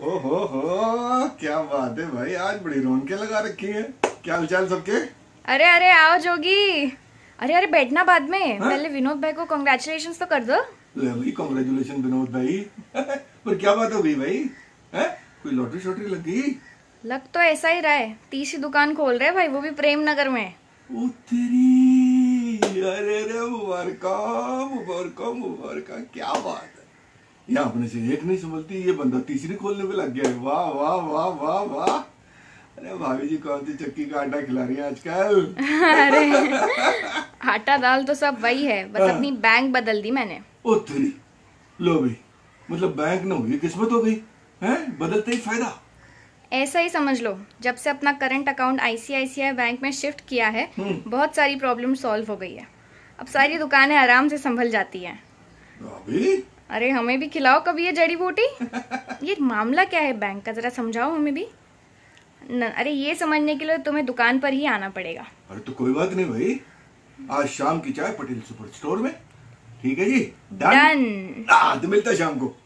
ओहो क्या बात है भाई, आज बड़ी रौनकें लगा रखी है। क्या हालचाल सबके? अरे अरे आओ जोगी। अरे अरे बैठना बाद में। पहले विनोद भाई को कांग्रेचुलेशंस तो कर दो। ले भाई कांग्रेचुलेशन विनोद भाई। पर क्या बात हो गई भाई? है कोई लॉटरी शॉटरी लग गई? लग तो ऐसा ही रहा है, तीसरी दुकान खोल रहे भाई, वो भी प्रेम नगर में। ओ तेरी, अरे अरे मुबारका मुबारका मुबारका, क्या बात है। ये अपने से एक नहीं संभलती, ये बंदा तीसरी खोलने पे लग गया है। वाह वाह वाह वाह वाह। अरे भाभी जी कौन सी चक्की का आटा खिला रही है आजकल? अरे आटा दाल तो सब वही है, बस अपनी बैंक बदल दी मैंने। ओ तेरी, लो भाई, मतलब बैंक न हुई किस्मत हो गई है, बदलते ही फायदा। ऐसा ही समझ लो, जब से अपना करंट अकाउंट आईसीआईसीआई बैंक में शिफ्ट किया है, बहुत सारी प्रॉब्लम सॉल्व हो गई है। अब सारी दुकानें आराम से संभल जाती हैं। भाभी अरे हमें भी खिलाओ कभी ये जड़ी बूटी। ये मामला क्या है बैंक का, जरा समझाओ हमें भी। अरे ये समझने के लिए तुम्हें दुकान पर ही आना पड़ेगा। अरे तो कोई बात नहीं भाई, आज शाम की चाय पटेल सुपर स्टोर में। ठीक है जी, डन। तो मिलता है शाम को।